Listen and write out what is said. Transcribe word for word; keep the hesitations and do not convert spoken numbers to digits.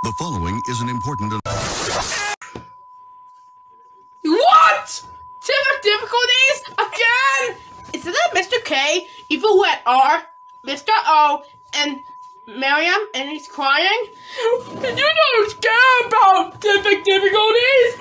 The following is an important... What? Civic difficulties? Again? Isn't that Mister K, Evilette R, Mister O, and Miriam, and he's crying? You don't care about civic difficulties?